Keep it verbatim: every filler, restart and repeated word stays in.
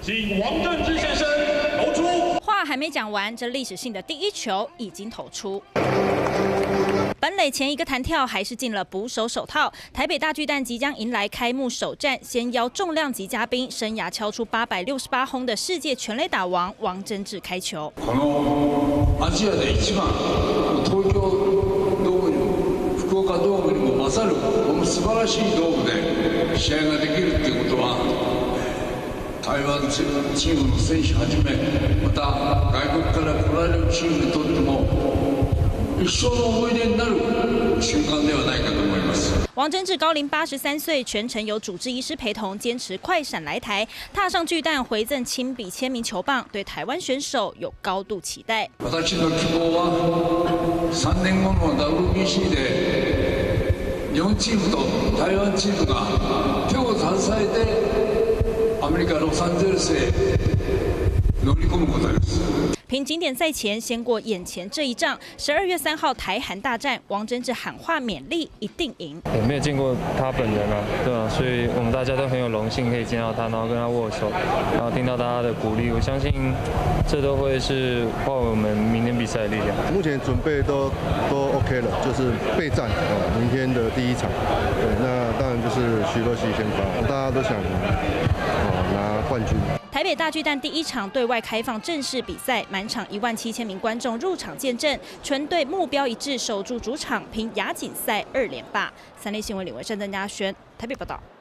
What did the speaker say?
请王正之先生投出。 话还没讲完，这历史性的第一球已经投出。 本垒前一个弹跳还是进了捕手手套，台北大巨蛋即将迎来开幕首战，先邀重量级嘉宾，生涯敲出八百六十八轰的世界全垒打王王贞治开球。 このアジアで一番、東京ドームにも福岡ドームにも勝るこの素晴らしいドームで試合ができるっていうことは、台湾チームの選手はじめ、また外国から来られるチームにとっても。 一生の思い出になる瞬間ではないかと思います。 王贞治高龄八十三岁，全程由主治医师陪同，坚持快闪来台，踏上巨蛋回赠亲笔签名球棒，对台湾选手有高度期待。 私の希望は三年後の ダブリュービーシー で日本チームと台湾チームが手を携えてアメリカロサンゼルスへ乗り込むことです。 凭经典赛前先过眼前这一仗，十二月三号台韩大战，王贞治喊话勉励，一定赢。 我没有见过他本人啊，对啊，所以我们大家都很有荣幸可以见到他，然后跟他握手，然后听到大家的鼓励。我相信这都会是化为我们明天比赛的力量。 目前准备都都 OK 了，就是备战哦，明天的第一场。对，那当然就是徐若曦先发，大家都想哦拿冠军。 台北大巨蛋第一场对外开放正式比赛，满场一万七千名观众入场见证，全队目标一致，守住主场，凭亚锦赛二连霸。三立新闻李文山、邓家轩台北报道。